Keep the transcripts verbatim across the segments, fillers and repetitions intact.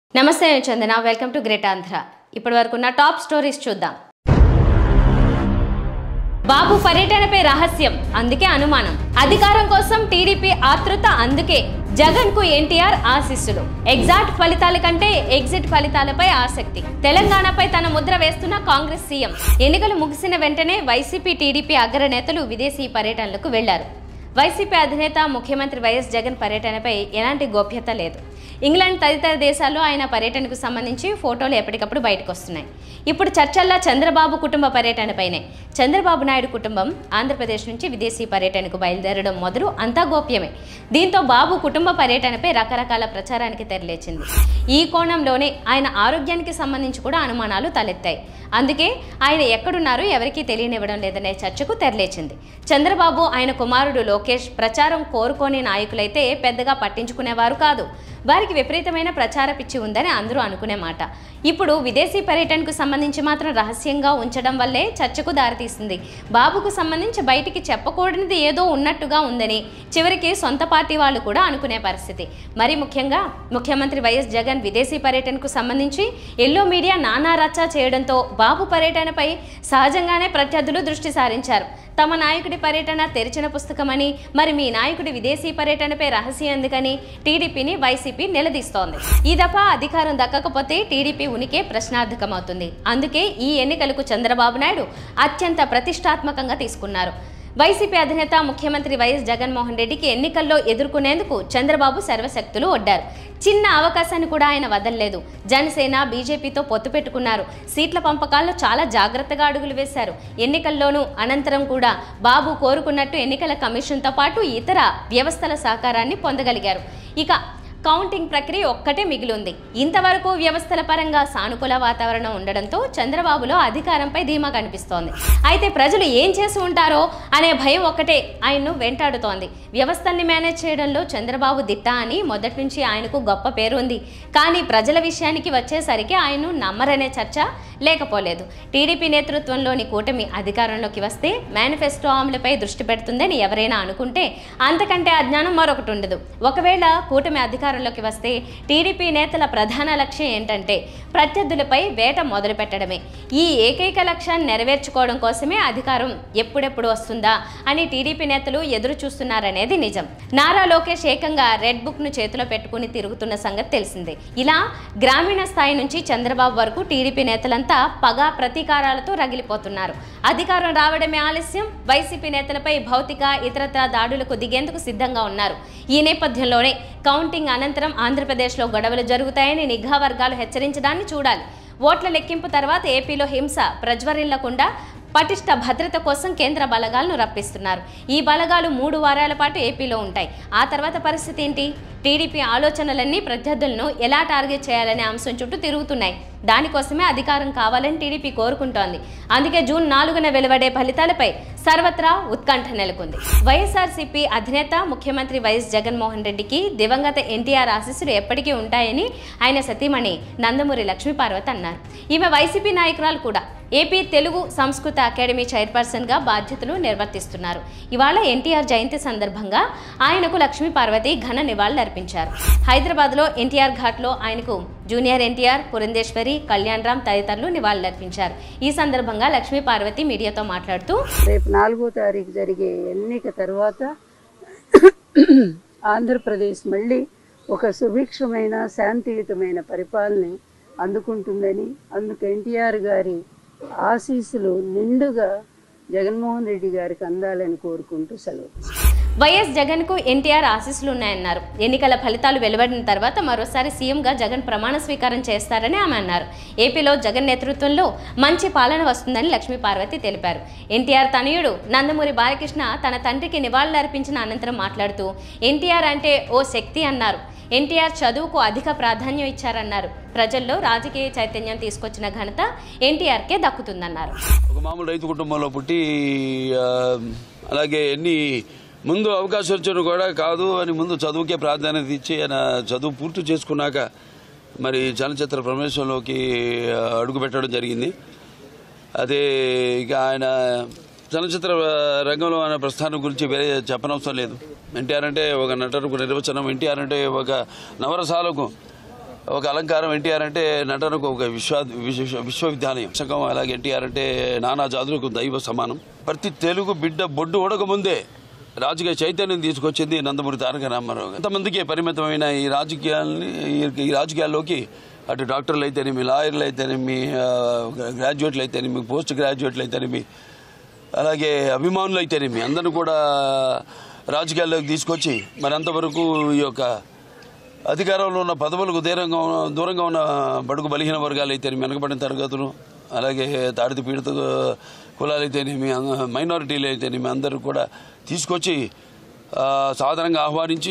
నమస్తే Chandana, welcome to great Andhra. ఇప్పటి వరకు ఉన్న టాప్ స్టోరీస్ చూద్దాం. బాబు పర్యటనపై రహస్యం, అందుకే అనుమానం. అధికారం కోసం టీడీపీ ఆతృత, అందుకే జగన్ కు ఎన్టీఆర్ ఆశీస్సులు. ఎగ్జాక్ట్ ఫలితాల కంటే ఎగ్జిట్ ఫలితాలపై ఆసక్తి. తెలంగాణపై తన ముద్ర వేస్తున్న కాంగ్రెస్ సీఎం. ఎన్నికలు ముగిసిన వెంటనే వైసీపీ టీడీపీ అగ్రనేతలు విదేశీ పర్యటనలకు వెళ్లారు. వైసీపీ అధినేత ముఖ్యమంత్రి వైఎస్ జగన్ పర్యటనపై ఎలాంటి గోప్యత లేదు. ఇంగ్లాండ్ తదితర దేశాల్లో ఆయన పర్యటనకు సంబంధించి ఫోటోలు ఎప్పటికప్పుడు బయటకు వస్తున్నాయి. ఇప్పుడు చర్చల్లో చంద్రబాబు కుటుంబ పర్యటనపైనే. చంద్రబాబు నాయుడు కుటుంబం ఆంధ్రప్రదేశ్ నుంచి విదేశీ పర్యటనకు బయలుదేరడం మొదలు అంతా గోప్యమే. దీంతో బాబు కుటుంబ పర్యటనపై రకరకాల ప్రచారానికి తెరలేచింది. ఈ కోణంలోనే ఆయన ఆరోగ్యానికి సంబంధించి కూడా అనుమానాలు తలెత్తాయి. అందుకే ఆయన ఎక్కడున్నారో ఎవరికీ తెలియనివ్వడం లేదనే చర్చకు తెరలేచింది. చంద్రబాబు, ఆయన కుమారుడు లోకేష్ ప్రచారం కోరుకోని నాయకులైతే పెద్దగా పట్టించుకునేవారు కాదు. వారికి విపరీతమైన ప్రచార పిచ్చి ఉందని అందరూ అనుకునే మాట. ఇప్పుడు విదేశీ పర్యటనకు సంబంధించి మాత్రం రహస్యంగా ఉంచడం వల్లే చర్చకు దారితీస్తుంది. బాబుకు సంబంధించి బయటికి చెప్పకూడనిది ఏదో ఉన్నట్టుగా ఉందని చివరికి సొంత పార్టీ వాళ్ళు కూడా అనుకునే పరిస్థితి. మరి ముఖ్యంగా ముఖ్యమంత్రి వైఎస్ జగన్ విదేశీ పర్యటనకు సంబంధించి ఎల్లో మీడియా నానా రచ్చా చేయడంతో బాబు పర్యటనపై సహజంగానే ప్రత్యర్థులు దృష్టి సారించారు. తమ నాయకుడి పర్యటన తెరిచిన పుస్తకమని, మరి మీ నాయకుడి విదేశీ పర్యటనపై రహస్యం ఎందుకని టీడీపీని వైసీపీ నిలదీస్తోంది. ఈ దఫా అధికారం దక్కకపోతే టీడీపీ ఉనికే ప్రశ్నార్థకమవుతుంది. అందుకే ఈ ఎన్నికలకు చంద్రబాబు నాయుడు అత్యంత ప్రతిష్టాత్మకంగా తీసుకున్నారు. వైసీపీ అధినేత ముఖ్యమంత్రి వైఎస్ జగన్మోహన్ రెడ్డికి ఎన్నికల్లో ఎదుర్కొనేందుకు చంద్రబాబు సర్వశక్తులు ఒడ్డారు. చిన్న అవకాశాన్ని కూడా ఆయన వదలలేదు. జనసేన, బీజేపీతో పొత్తు పెట్టుకున్నారు. సీట్ల పంపకాల్లో చాలా జాగ్రత్తగా అడుగులు వేశారు. ఎన్నికల్లోనూ అనంతరం కూడా బాబు కోరుకున్నట్టు ఎన్నికల కమిషన్తో పాటు ఇతర వ్యవస్థల సహకారాన్ని పొందగలిగారు. ఇక కౌంటింగ్ ప్రక్రియ ఒక్కటే మిగిలింది. ఇంతవరకు వ్యవస్థల పరంగా సానుకూల వాతావరణం ఉండడంతో చంద్రబాబులో అధికారంపై ధీమా కనిపిస్తోంది. అయితే ప్రజలు ఏం చేసి ఉంటారో అనే భయం ఒక్కటే ఆయన్ను వెంటాడుతోంది. వ్యవస్థల్ని మేనేజ్ చేయడంలో చంద్రబాబు దిట్ట అని మొదటి నుంచి ఆయనకు గొప్ప పేరు ఉంది. కానీ ప్రజల విషయానికి వచ్చేసరికి ఆయన్ను నమ్మరనే చర్చ లేకపోలేదు. టీడీపీ నేతృత్వంలోని కూటమి అధికారంలోకి వస్తే మేనిఫెస్టో అమలుపై దృష్టి పెడుతుందని ఎవరైనా అనుకుంటే అంతకంటే అజ్ఞానం మరొకటి ఉండదు. ఒకవేళ కూటమి అధికారంలోకి వస్తే టీడీపీ నేతల ప్రధాన లక్ష్యం ఏంటంటే ప్రత్యర్థులపై వేట మొదలు పెట్టడమే. ఈ ఏకైక లక్ష్యాన్ని నెరవేర్చుకోవడం కోసమే అధికారం ఎప్పుడెప్పుడు వస్తుందా అని టీడీపీ నేతలు ఎదురు చూస్తున్నారనేది నిజం. నారా లోకేష్ ఏకంగా రెడ్ బుక్ ను చేతిలో పెట్టుకుని తిరుగుతున్న సంగతి తెలిసిందే. ఇలా గ్రామీణ స్థాయి నుంచి చంద్రబాబు వరకు టీడీపీ నేతలంతా పగ ప్రతీకారాలతో రగిలిపోతున్నారు. అధికారం రావడమే ఆలస్యం. వైసీపీ నేతలపై భౌతిక ఇతరత్ర దాడులకు దిగేందుకు సిద్ధంగా ఉన్నారు. ఈ నేపథ్యంలోనే కౌంటింగ్ అనంతరం ఆంధ్రప్రదేశ్లో గొడవలు జరుగుతాయని నిఘా వర్గాలు హెచ్చరించడాన్ని చూడాలి. ఓట్ల లెక్కింపు తర్వాత ఏపీలో హింస ప్రజ్వరిల్లకుండా పటిష్ట భద్రత కోసం కేంద్ర బలగాలను రప్పిస్తున్నారు. ఈ బలగాలు మూడు వారాల పాటు ఏపీలో ఉంటాయి. ఆ తర్వాత పరిస్థితి ఏంటి? టీడీపీ ఆలోచనలన్నీ ప్రత్యర్థులను ఎలా టార్గెట్ చేయాలనే అంశం చుట్టూ తిరుగుతున్నాయి. దానికోసమే అధికారం కావాలని టీడీపీ కోరుకుంటోంది. అందుకే జూన్ నాలుగున వెలువడే ఫలితాలపై సర్వత్రా ఉత్కంఠ నెలకొంది. వైఎస్ఆర్సీపీ అధినేత ముఖ్యమంత్రి వైఎస్ జగన్మోహన్ రెడ్డికి దివంగత ఎన్టీఆర్ ఆశీస్సులు ఎప్పటికీ ఉంటాయని ఆయన సతీమణి నందమూరి లక్ష్మీపార్వతి అన్నారు. ఈమె వైసీపీ నాయకురాలు కూడా. ఏపీ తెలుగు సంస్కృత అకాడమీ చైర్పర్సన్గా బాధ్యతలు నిర్వర్తిస్తున్నారు. ఇవాళ ఎన్టీఆర్ జయంతి సందర్భంగా ఆయనకు లక్ష్మీపార్వతి ఘన నివాళులు అర్పించారు. హైదరాబాద్లో ఎన్టీఆర్ ఘాట్లో ఆయనకు జూనియర్ ఎన్టీఆర్, పురంధేశ్వరి, కళ్యాణ్ రామ్ తదితరులు నివాళులర్పించారు. ఈ సందర్భంగా లక్ష్మీపార్వతి మీడియాతో మాట్లాడుతూ, రేపు నాలుగో తారీఖు జరిగే ఎన్నిక తర్వాత ఆంధ్రప్రదేశ్ మళ్ళీ ఒక సుభిక్షమైన శాంతియుతమైన పరిపాలన అందుకుంటుందని, అందుకు ఎన్టీఆర్ గారి ఆశీస్సులు నిండుగా జగన్మోహన్ రెడ్డి గారికి అందాలని కోరుకుంటూ సెలవు. వైఎస్ జగన్ కు ఎన్టీఆర్ ఆశీస్సులు ఉన్నాయన్నారు. ఎన్నికల ఫలితాలు వెలువడిన తర్వాత మరోసారి సీఎంగా జగన్ ప్రమాణ స్వీకారం చేస్తారని ఆమె అన్నారు. ఏపీలో జగన్ నేతృత్వంలో మంచి పాలన వస్తుందని లక్ష్మీపార్వతి తెలిపారు. ఎన్టీఆర్ తనయుడు నందమూరి బాలకృష్ణ తన తండ్రికి నివాళులర్పించిన అనంతరం మాట్లాడుతూ, ఎన్టీఆర్ అంటే ఓ శక్తి అన్నారు. ఎన్టీఆర్ చదువుకు అధిక ప్రాధాన్యం ఇచ్చారన్నారు. ప్రజల్లో రాజకీయ చైతన్యం తీసుకొచ్చిన ఘనత ఎన్టీఆర్కే దక్కుతుందన్నారు. ఒక మామూలు రైతు కుటుంబంలో పుట్టి అలాగే ఎన్ని ముందు అవకాశం వచ్చాను కూడా కాదు అని ముందు చదువుకే ప్రాధాన్యత ఇచ్చి ఆయన చదువు పూర్తి చేసుకున్నాక మరి చలనచిత్ర ప్రవేశంలోకి అడుగు పెట్టడం జరిగింది. అదే ఇక ఆయన చలనచిత్ర రంగంలో ఆయన ప్రస్థానం గురించి వేరే చెప్పనవసరం లేదు. ఎన్టీఆర్ అంటే ఒక నటనకు నిర్వచనం, ఎన్టీఆర్ అంటే ఒక నవరసాలకు ఒక అలంకారం. ఎన్టీఆర్ అంటే నటనకు ఒక విశ్వ విశ్వ విశ్వవిద్యాలయం సగం. అలాగే ఎన్టీఆర్ అంటే నానా జాతులకు దైవ సమానం. ప్రతి తెలుగు బిడ్డ బొడ్డు ఉడక ముందే రాజకీయ చైతన్యం తీసుకొచ్చింది నందమూరి తారక రామారావు. ఎంతమందికి పరిమితమైన ఈ రాజకీయాలని ఈ రాజకీయాల్లోకి అటు డాక్టర్లు అయితేనేమి, లాయర్లు అయితేనేమి, గ్రాడ్యుయేట్లు అయితేనేమి, పోస్ట్ గ్రాడ్యుయేట్లు అయితేనేమి, అలాగే అభిమానులు అయితేనేమి అందరూ కూడా రాజకీయాల్లోకి తీసుకొచ్చి మరి అంతవరకు ఈ యొక్క అధికారంలో ఉన్న పదవులకు దూరంగా దూరంగా ఉన్న బడుగు బలహీన వర్గాలు అయితేనేమి, వెనకబడిన తరగతులు, అలాగే తాడిత పీడిత కులాలు అయితేనేమి, మైనారిటీలు అయితేనేమి అందరూ కూడా తీసుకొచ్చి సాధారణంగా ఆహ్వానించి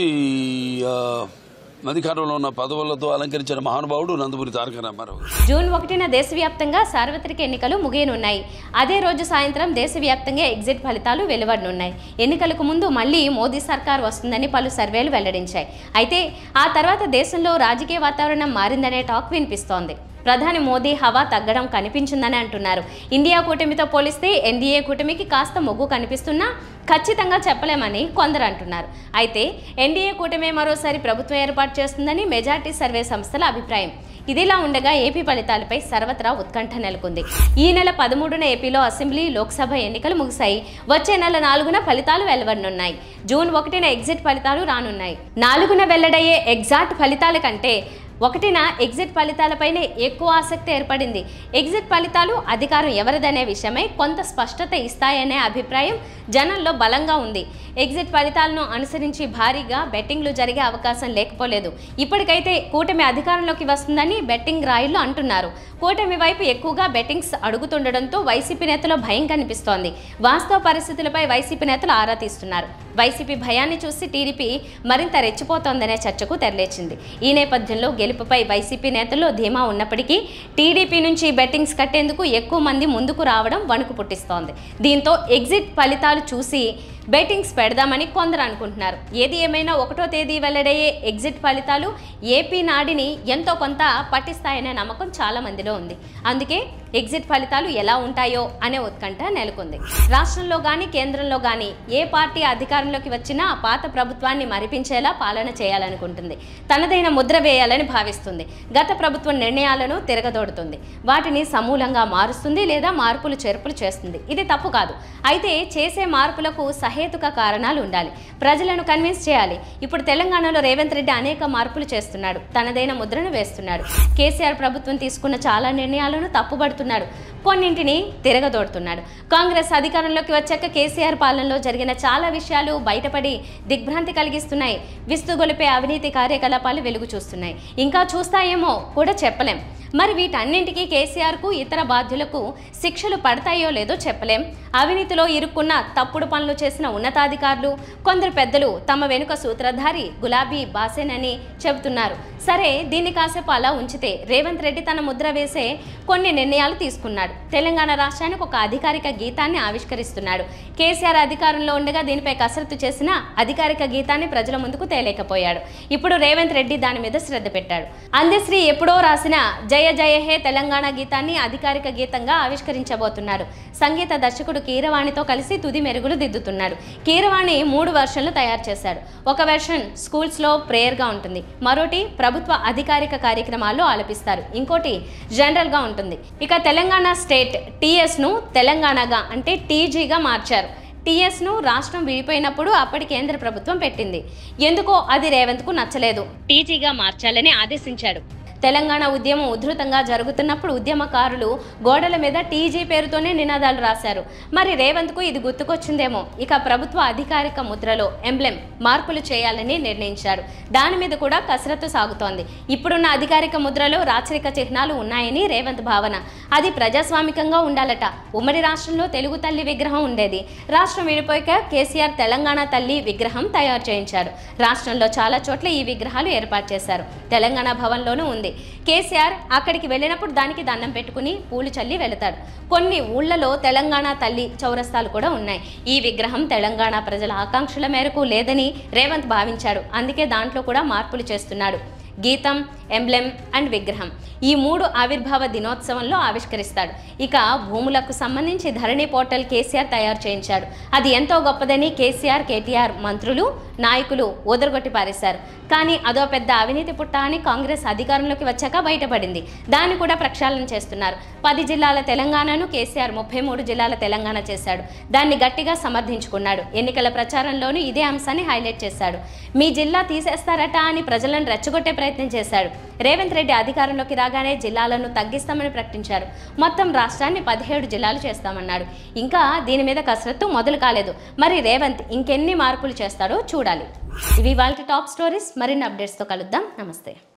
అధికారంలో ఉన్న పదవులతో అలంకరించిన మహానుభావుడు నందమూరి తారక రామారావు. జూన్ ఒకటిన దేశవ్యాప్తంగా సార్వత్రిక ఎన్నికలు ముగియనున్నాయి. అదే రోజు సాయంత్రం దేశవ్యాప్తంగా ఎగ్జిట్ ఫలితాలు వెలువడనున్నాయి. ఎన్నికలకు ముందు మళ్లీ మోదీ సర్కార్ వస్తుందని పలు సర్వేలు వెల్లడించాయి. అయితే ఆ తర్వాత దేశంలో రాజకీయ వాతావరణం మారిందనే టాక్ వినిపిస్తోంది. ప్రధాని మోదీ హవా తగ్గడం కనిపించిందని అంటున్నారు. ఇండియా కూటమితో పోలిస్తే ఎన్డీఏ కూటమికి కాస్త మొగ్గు కనిపిస్తున్నా ఖచ్చితంగా చెప్పలేమని కొందరు అంటున్నారు. అయితే ఎన్డీఏ కూటమి మరోసారి ప్రభుత్వం ఏర్పాటు చేస్తుందని మెజార్టీ సర్వే సంస్థల అభిప్రాయం. ఇదిలా ఉండగా ఏపీ ఫలితాలపై సర్వత్రా ఉత్కంఠ నెలకొంది. ఈ నెల పదమూడున ఏపీలో అసెంబ్లీ, లోక్సభ ఎన్నికలు ముగిశాయి. వచ్చే నెల నాలుగున ఫలితాలు వెలువడనున్నాయి. జూన్ ఒకటిన ఎగ్జిట్ ఫలితాలు రానున్నాయి. నాలుగున వెల్లడయ్యే ఎగ్జాక్ట్ ఫలితాల కంటే ఒకటిన ఎగ్జిట్ ఫలితాలపైనే ఎక్కువ ఆసక్తి ఏర్పడింది. ఎగ్జిట్ ఫలితాలు అధికారం ఎవరిదనే విషయమై కొంత స్పష్టత ఇస్తాయనే అభిప్రాయం జనంలో బలంగా ఉంది. ఎగ్జిట్ ఫలితాలను అనుసరించి భారీగా బెట్టింగ్లు జరిగే అవకాశం లేకపోలేదు. ఇప్పటికైతే కూటమి అధికారంలోకి వస్తుందని బెట్టింగ్ రాయుళ్లు అంటున్నారు. కూటమి వైపు ఎక్కువగా బెట్టింగ్స్ అడుగుతుండడంతో వైసీపీ నేతలో భయం కనిపిస్తోంది. వాస్తవ పరిస్థితులపై వైసీపీ నేతలు ఆరా తీస్తున్నారు. వైసీపీ భయాన్ని చూసి టీడీపీ మరింత రెచ్చిపోతోందనే చర్చకు తెరలేచింది. ఈ నేపథ్యంలో గెలుపుపై వైసీపీ నేతల్లో ధీమా ఉన్నప్పటికీ టీడీపీ నుంచి బెట్టింగ్స్ కట్టేందుకు ఎక్కువ మంది ముందుకు రావడం వణుకు పుట్టిస్తోంది. దీంతో ఎగ్జిట్ ఫలితాలు చూసి బెట్టింగ్స్ పెడదామని కొందరు అనుకుంటున్నారు. ఏది ఏమైనా ఒకటో తేదీ వెల్లడయ్యే ఎగ్జిట్ ఫలితాలు ఏపీ నాడిని ఎంతో కొంత పట్టిస్తాయనే నమ్మకం చాలా మందిలో ఉంది. అందుకే ఎగ్జిట్ ఫలితాలు ఎలా ఉంటాయో అనే ఉత్కంఠ నెలకొంది. రాష్ట్రంలో కానీ కేంద్రంలో కానీ ఏ పార్టీ అధికారంలోకి వచ్చినా పాత ప్రభుత్వాన్ని మరిపించేలా పాలన చేయాలనుకుంటుంది. తనదైన ముద్ర వేయాలని భావిస్తుంది. గత ప్రభుత్వం నిర్ణయాలను తిరగదోడుతుంది. వాటిని సమూలంగా మారుస్తుంది లేదా మార్పులు చేర్పులు చేస్తుంది. ఇది తప్పు కాదు. అయితే చేసే మార్పులకు సహేతుక కారణాలు ఉండాలి. ప్రజలను కన్విన్స్ చేయాలి. ఇప్పుడు తెలంగాణలో రేవంత్ రెడ్డి అనేక మార్పులు చేస్తున్నాడు. తనదైన ముద్రను వేస్తున్నాడు. కేసీఆర్ ప్రభుత్వం తీసుకున్న చాలా నిర్ణయాలను తప్పుబడుతున్నాడు. కొన్నింటిని తిరగదోడుతున్నాడు. కాంగ్రెస్ అధికారంలోకి వచ్చాక కేసీఆర్ పాలనలో జరిగిన చాలా విషయాలు బయటపడి దిగ్భ్రాంతి కలిగిస్తున్నాయి. విస్తుగొలిపే అవినీతి కార్యకలాపాలు వెలుగు చూస్తున్నాయి. ఇంకా చూస్తాయేమో కూడా చెప్పలేం. మరి వీటన్నింటికీ కేసీఆర్కు ఇతర బాధ్యులకు శిక్షలు పడతాయో లేదో చెప్పలేం. అవినీతిలో ఇరుక్కున్న తప్పుడు పనులు చేసిన ఉన్నతాధికారులు, కొందరు పెద్దలు తమ వెనుక సూత్రధారి గులాబీ బాసేనని చెబుతున్నారు. సరే, దీన్ని కాసేపు అలా ఉంచితే రేవంత్ రెడ్డి తన ముద్ర వేసే కొన్ని నిర్ణయాలు తీసుకున్నాడు. తెలంగాణ రాష్ట్రానికి ఒక అధికారిక గీతాన్ని ఆవిష్కరిస్తున్నాడు. కేసీఆర్ అధికారంలో ఉండగా దీనిపై కసరత్తు చేసిన అధికారిక గీతాన్ని ప్రజల ముందుకు తేలేకపోయాడు. ఇప్పుడు రేవంత్ రెడ్డి దాని మీద శ్రద్ధ పెట్టాడు. అందశ్రీ ఎప్పుడో రాసిన జయ జయ హే తెలంగాణ గీతాన్ని అధికారిక గీతంగా ఆవిష్కరించబోతున్నాడు. సంగీత దర్శకుడు కీరవాణితో కలిసి తుది మెరుగులు దిద్దుతున్నాడు. కీరవాణి మూడు వెర్షన్లు తయారు చేశాడు. ఒక వెర్షన్ స్కూల్స్లో ప్రేయర్గా ఉంటుంది. మరోటి ప్రభుత్వ అధికారిక కార్యక్రమాల్లో ఆలపిస్తారు. ఇంకోటి జనరల్గా ఉంటుంది. ఇక తెలంగాణ స్టేట్ టీఎస్ను తెలంగాణగా అంటే టీజీగా మార్చారు. టీఎస్ను రాష్ట్రం విడిపోయినప్పుడు అప్పటి కేంద్ర ప్రభుత్వం పెట్టింది. ఎందుకో అది రేవంత్కు నచ్చలేదు. టీజీగా మార్చాలని ఆదేశించాడు. తెలంగాణ ఉద్యమం ఉధృతంగా జరుగుతున్నప్పుడు ఉద్యమకారులు గోడల మీద టీజీ పేరుతోనే నినాదాలు రాశారు. మరి రేవంత్కు ఇది గుర్తుకొచ్చిందేమో. ఇక ప్రభుత్వ అధికారిక ముద్రలో ఎంబ్లెం మార్పులు చేయాలని నిర్ణయించారు. దాని మీద కూడా కసరత్తు సాగుతోంది. ఇప్పుడున్న అధికారిక ముద్రలో రాచరిక చిహ్నాలు ఉన్నాయని రేవంత్ భావన. అది ప్రజాస్వామికంగా ఉండాలట. ఉమ్మడి రాష్ట్రంలో తెలుగు తల్లి విగ్రహం ఉండేది. రాష్ట్రం విడిపోయాక కేసీఆర్ తెలంగాణ తల్లి విగ్రహం తయారు చేయించారు. రాష్ట్రంలో చాలా చోట్ల ఈ విగ్రహాలు ఏర్పాటు చేశారు. తెలంగాణ భవన్లోనూ ఉంది. కేసీఆర్ అక్కడికి వెళ్ళినప్పుడు దానికి దండం పెట్టుకుని పూలు చల్లి వెళతాడు. కొన్ని ఊళ్ళలో తెలంగాణ తల్లి చౌరస్తాలు కూడా ఉన్నాయి. ఈ విగ్రహం తెలంగాణ ప్రజల ఆకాంక్షల మేరకు లేదని రేవంత్ భావించాడు. అందుకే దాంట్లో కూడా మార్పులు చేస్తున్నాడు. గీతం, ఎంబ్లెం అండ్ విగ్రహం ఈ మూడు ఆవిర్భావ దినోత్సవంలో ఆవిష్కరిస్తాడు. ఇక భూములకు సంబంధించి ధరణి పోర్టల్ కేసీఆర్ తయారు చేయించాడు. అది ఎంతో గొప్పదని కేసీఆర్, కేటీఆర్ మంత్రులు, నాయకులు ఓదరగొట్టి పారేశారు. కానీ అదో పెద్ద అవినీతి పుట్ట అని కాంగ్రెస్ అధికారంలోకి వచ్చాక బయటపడింది. దాన్ని కూడా ప్రక్షాళన చేస్తున్నారు. పది జిల్లాల తెలంగాణను కేసీఆర్ ముప్పై మూడు జిల్లాల తెలంగాణ చేశాడు. దాన్ని గట్టిగా సమర్థించుకున్నాడు. ఎన్నికల ప్రచారంలోనూ ఇదే అంశాన్ని హైలైట్ చేశాడు. మీ జిల్లా తీసేస్తారట అని ప్రజలను రెచ్చగొట్టే ప్రయత్నం చేశాడు. రేవంత్ రెడ్డి అధికారంలోకి రాగానే జిల్లాలను తగ్గిస్తామని ప్రకటించారు. మొత్తం రాష్ట్రాన్ని పదిహేడు జిల్లాలు చేస్తామన్నాడు. ఇంకా దీని మీద కసరత్తు మొదలు కాలేదు. మరి రేవంత్ ఇంకెన్ని మార్పులు చేస్తాడో చూడాలి. ఇవి వాళ్ళ టాప్ స్టోరీస్. మరిన్ని అప్డేట్స్తో కలుద్దాం. నమస్తే.